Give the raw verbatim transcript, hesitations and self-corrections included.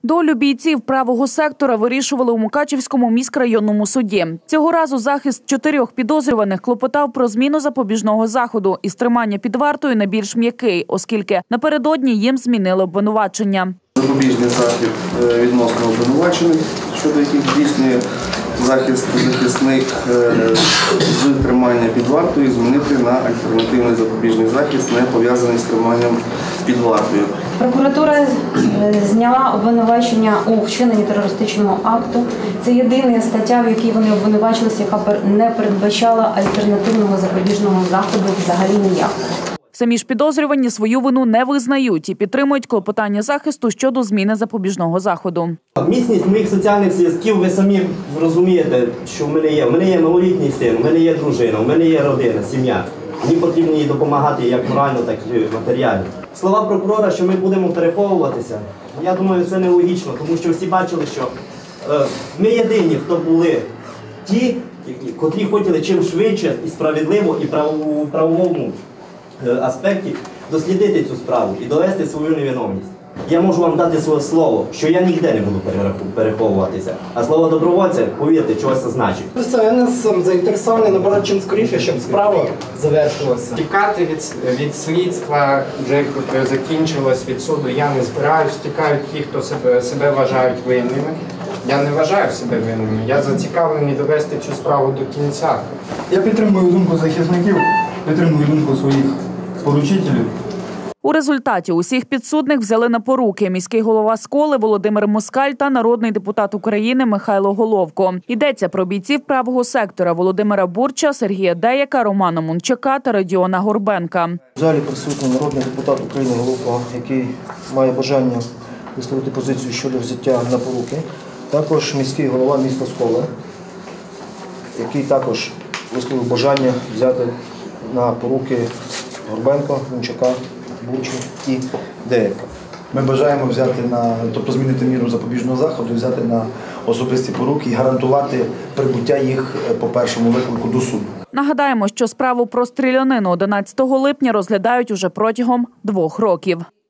Долю бійців правого сектора вирішували у Мукачівському міськрайонному суді. Цього разу захист чотирьох підозрюваних клопотав про зміну запобіжного заходу із тримання під вартою на більш м'який, оскільки напередодні їм змінили обвинувачення. Запобіжний захід відносно обвинувачених, щодо яких здійснює захист захисник з тримання під вартою, змінити на альтернативний запобіжний захист, не пов'язаний з триманням під вартою. Прокуратура зняла обвинувачення у вчиненні терористичного акту. Це єдина стаття, в якій вони обвинувачилися, яка не передбачала альтернативного запобіжного заходу взагалі ніякого. Самі ж підозрювані свою вину не визнають і підтримують клопотання захисту щодо зміни запобіжного заходу. Міцність моїх соціальних зв'язків, ви самі розумієте, що в мене є. В мене є малолітній син, в мене є дружина, в мене є родина, сім'я. Мені потрібно їй допомагати як морально, так і матеріально. Слова прокурора, що ми будемо переховуватися, я думаю, це нелогічно, тому що всі бачили, що е, ми єдині, хто були ті, котрі хотіли чим швидше і справедливо, і в правовому аспекті дослідити цю справу і довести свою невиновність. Я можу вам дати своє слово, що я ніде не буду переховуватися. А слово добровольця, повірте, чогось це значить. Я не сам заінтересований, наоборот, чим скоріше, щоб справа завершилася. Тікати від, від слідства, вже закінчилось, від суду, я не збираюсь. Тікають ті, хто себе, себе вважають винними. Я не вважаю себе винними. Я зацікавлений довести цю справу до кінця. Я підтримую думку захисників, підтримую думку своїх поручителів. У результаті усіх підсудних взяли на поруки міський голова Сколи Володимир Москаль та народний депутат України Михайло Головко. Йдеться про бійців правого сектора Володимира Бурча, Сергія Деяка, Романа Мунчака та Радіона Горбенка. В залі присутній народний депутат України Головко, який має бажання висловити позицію щодо взяття на поруки. Також міський голова міста Сколи, який також висловив бажання взяти на поруки Горбенка, Мунчака, Бурчу і Деяка. Ми бажаємо взяти на, тобто змінити міру запобіжного заходу, взяти на особисті поруки і гарантувати прибуття їх по першому виклику до суду. Нагадаємо, що справу про стрілянину одинадцятого липня розглядають уже протягом двох років.